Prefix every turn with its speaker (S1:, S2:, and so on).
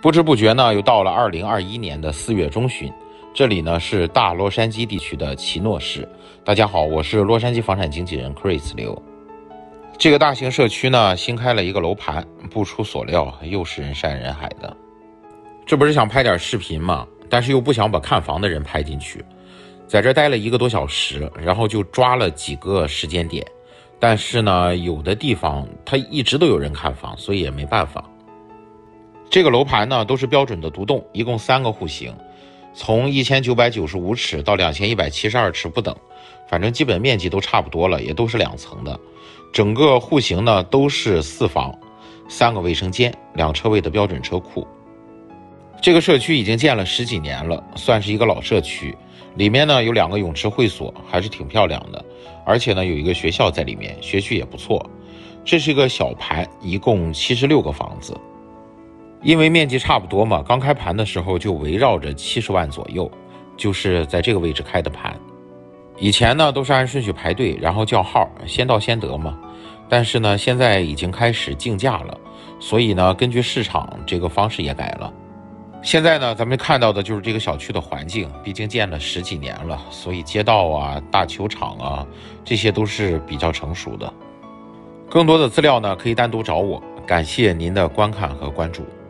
S1: 不知不觉呢，又到了2021年的4月中旬。这里呢是大洛杉矶地区的奇诺市。大家好，我是洛杉矶房产经纪人 Chris 刘。这个大型社区呢新开了一个楼盘，不出所料又是人山人海的。这不是想拍点视频吗？但是又不想把看房的人拍进去，在这待了1个多小时，然后就抓了几个时间点。但是呢，有的地方它一直都有人看房，所以也没办法。这个楼盘呢都是标准的独栋，一共3个户型，从1995尺到2172尺不等，反正基本面积都差不多了，也都是2层的。整个户型呢都是4房，3个卫生间，2车位的标准车库。这个社区已经建了10几年了，算是一个老社区。里面呢有2个泳池会所，还是挺漂亮的，而且呢有一个学校在里面，学区也不错。这是一个小盘，一共76个房子。因为面积差不多嘛，刚开盘的时候就围绕着70万左右，就是在这个位置开的盘。以前呢都是按顺序排队，然后叫号，先到先得嘛。但是呢现在已经开始竞价了，所以呢根据市场这个方式也改了。现在呢咱们看到的就是这个小区的环境，毕竟建了10几年了，所以街道啊、大球场啊，这些都是比较成熟的。更多的资料呢可以单独找我，感谢您的观看和关注。